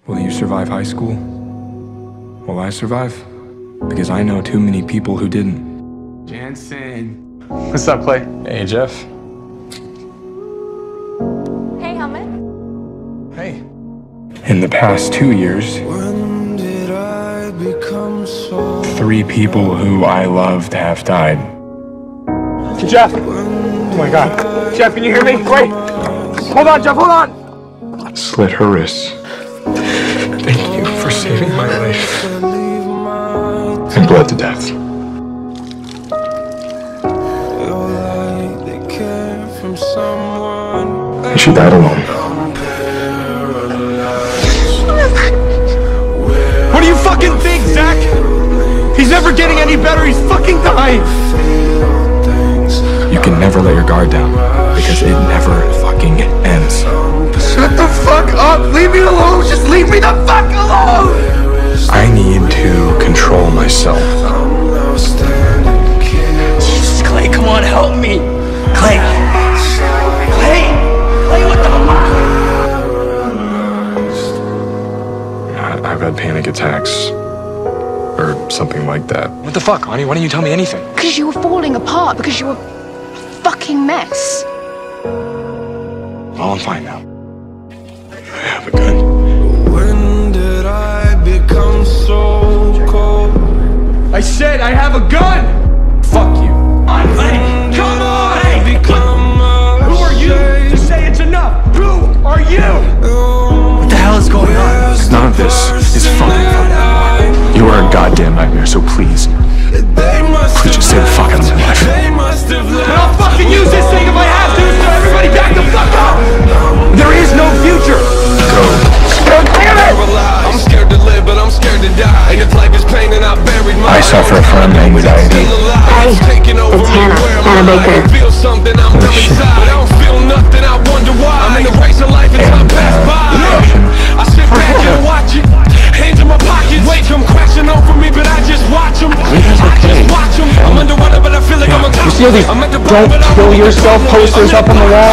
Will you survive high school? Will I survive? Because I know too many people who didn't. Jansen. What's up, Clay? Hey, Jeff. Hey, Helmet. Hey. In the past 2 years, 3 people who I loved have died. Jeff! Oh my God. Jeff, can you hear me? Wait! Hold on, Jeff, hold on! Slit her wrists. Thank you for saving my life. And bled to death. And she died alone. What do you fucking think, Zach? He's never getting any better, he's fucking dying! You can never let your guard down, because it never fucking ends. Shut the fuck up! Leave me alone! Just leave me the fuck alone! I need to control myself. Jesus, Clay, come on, help me! Clay! Clay! Clay, what the fuck? I've had panic attacks. Or something like that. What the fuck, honey? Why didn't you tell me anything? Because you were falling apart, because you were a fucking mess. Well, I'm fine now. I have a gun. When did I become so cold? I said I have a gun! Fuck you. Clay, come on! Hey, who are you to say it's enough? Who are you? What the hell is going on? None of this is funny. You are a goddamn nightmare, so please just stay the fuck out of my life. And I'll fucking use this thing if I have to, so everybody back the fuck up! There is no future! Go. God damn it! I'm scared to live, but I'm scared to die. If life is pain and I buried my I suffer from anxiety. Hey, it's Hannah. Hannah Baker. I feel something, I'm numb inside. I don't feel nothing, I wonder why. I'm in the race of life and time pass by. I sit back and watch it. Hands in my pockets. Wait, come crashing over me, but I just watch them. I just watch them. I'm underwater, but I feel like I'm on top. You see all these "Don't kill yourself" posters up on the wall?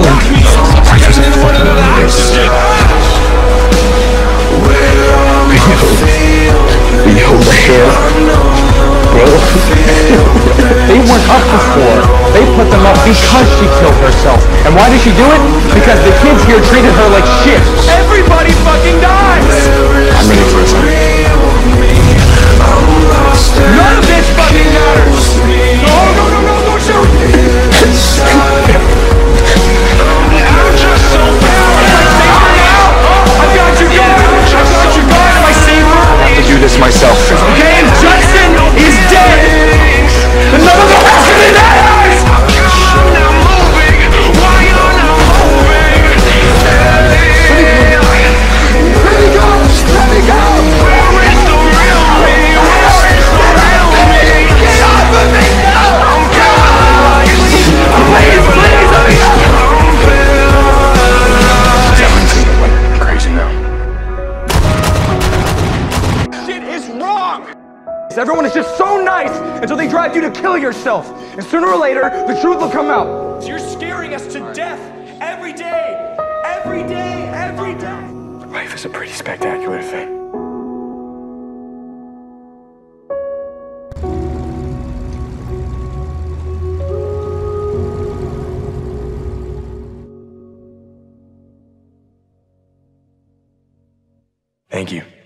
Yo, the hair. Bro. They weren't up before. They put them up because she killed herself. And why did she do it? Because the kids here treated her like shit. Everybody fucking dies! I'm ready for this. None of this fucking matters! No, don't shoot! I'm just so I've got you guard! Am I safer? I have to do this myself. Okay, and Judson is dead! And none of the rest of it matters! Everyone is just so nice until they drive you to kill yourself. And sooner or later, the truth will come out. So you're scaring us to death every day. Every day, every day. Life is a pretty spectacular thing. Thank you.